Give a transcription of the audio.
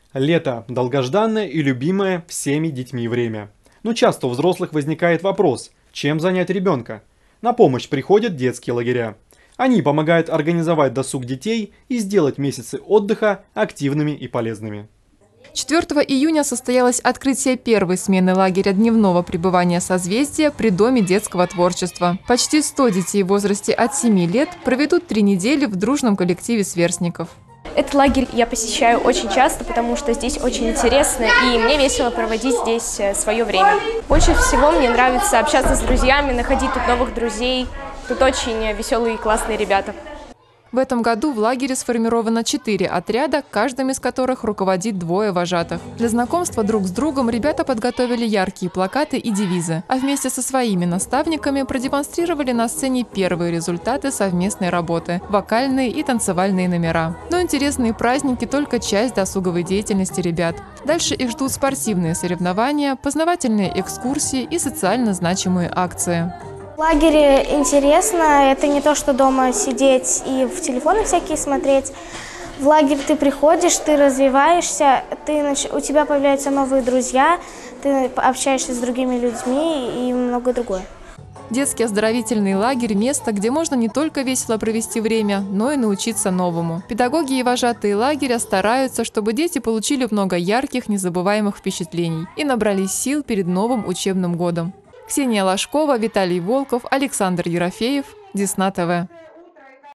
Лето – долгожданное и любимое всеми детьми время. Но часто у взрослых возникает вопрос, чем занять ребенка. На помощь приходят детские лагеря. Они помогают организовать досуг детей и сделать месяцы отдыха активными и полезными. 4 июня состоялось открытие первой смены лагеря дневного пребывания «Созвездие» при Доме детского творчества. Почти 100 детей в возрасте от 7 лет проведут 3 недели в дружном коллективе сверстников. Этот лагерь я посещаю очень часто, потому что здесь очень интересно, и мне весело проводить здесь свое время. Больше всего мне нравится общаться с друзьями, находить тут новых друзей. Тут очень веселые и классные ребята. В этом году в лагере сформировано 4 отряда, каждым из которых руководит 2 вожатых. Для знакомства друг с другом ребята подготовили яркие плакаты и девизы, а вместе со своими наставниками продемонстрировали на сцене первые результаты совместной работы – вокальные и танцевальные номера. Но интересные праздники – только часть досуговой деятельности ребят. Дальше их ждут спортивные соревнования, познавательные экскурсии и социально значимые акции. В лагере интересно, это не то, что дома сидеть и в телефоны всякие смотреть. В лагерь ты приходишь, ты развиваешься, у тебя появляются новые друзья, ты общаешься с другими людьми и многое другое. Детский оздоровительный лагерь – место, где можно не только весело провести время, но и научиться новому. Педагоги и вожатые лагеря стараются, чтобы дети получили много ярких, незабываемых впечатлений и набрались сил перед новым учебным годом. Ксения Ложкова, Виталий Волков, Александр Ерофеев, Десна ТВ.